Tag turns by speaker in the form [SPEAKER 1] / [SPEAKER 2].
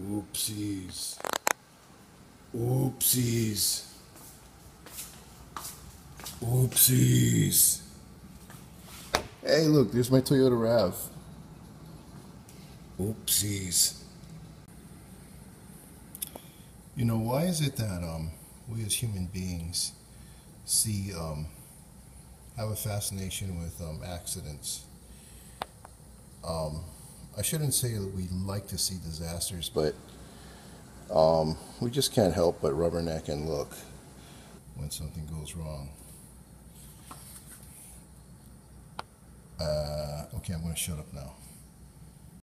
[SPEAKER 1] Oopsies. Oopsies. Oopsies. Hey, look, there's my Toyota RAV. Oopsies. You know, why is it that we as human beings have a fascination with accidents? I shouldn't say that we like to see disasters, but we just can't help but rubberneck and look when something goes wrong. Okay, I'm going to shut up now.